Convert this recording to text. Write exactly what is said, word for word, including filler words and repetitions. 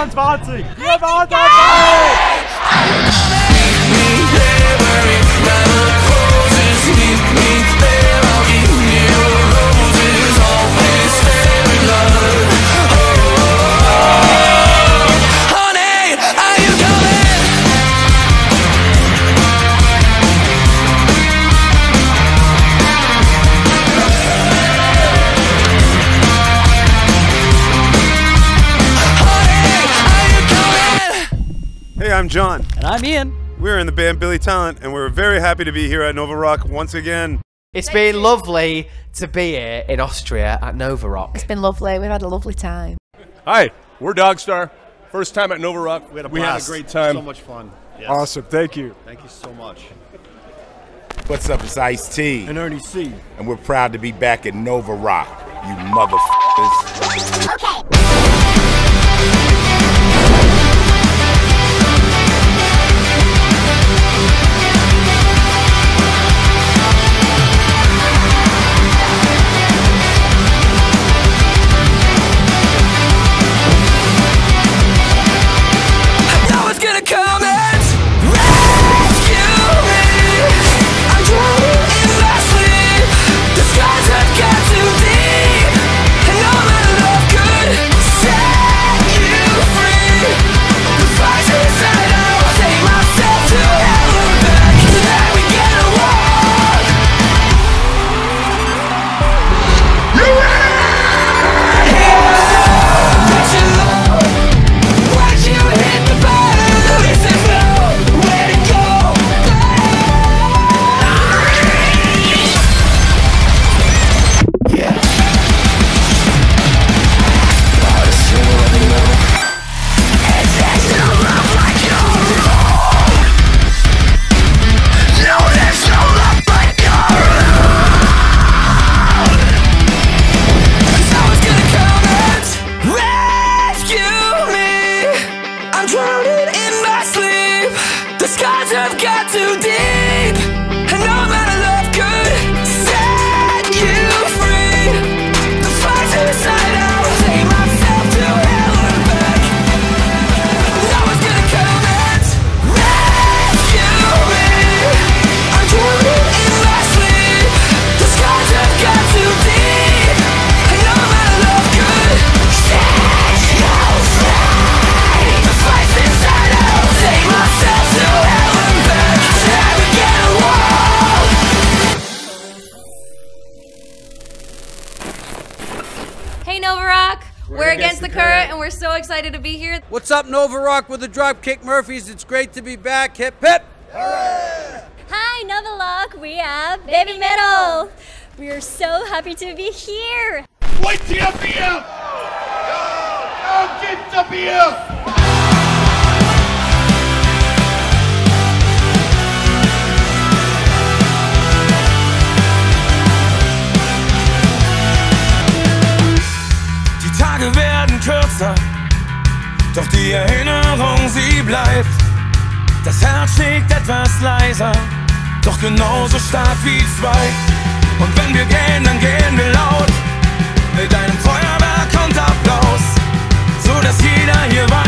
vierundzwanzig! Wir waren dabei! Hey, I'm John. And I'm Ian. We're in the band Billy Talent, and we're very happy to be here at Nova Rock once again. It's been lovely to be here in Austria at Nova Rock. It's been lovely. We've had a lovely time. Hi, we're Dogstar. First time at Nova Rock. We had a, we had a great time. So much fun. Yes. Awesome. Thank you. Thank you so much. What's up? It's Ice-T. And Ernie C. And we're proud to be back at Nova Rock, you motherfuckers. Okay. I've got too deep, and no amount of love could set you free. The fight's inside, I will take myself to hell and back. No one's gonna come and rescue me. I'm drowning in my sleep. The skies have got too deep, and no amount of love could set you free. The fight's inside, I will take myself to hell. Hey Nova Rock, we're, we're against, against the, the current, current and we're so excited to be here. What's up Nova Rock with the Dropkick Murphys? It's great to be back. Hip hip! Hooray! Hi Nova Rock, we are Baby Metal. We are so happy to be here. Wait till you Bier! Go get the beer! Tage werden kürzer, doch die Erinnerung, sie bleibt. Das Herz schlägt etwas leiser, doch genauso stark wie zwei. Und wenn wir gehen, dann gehen wir laut, mit einem Feuerwerk und Applaus, so dass jeder hier weiß.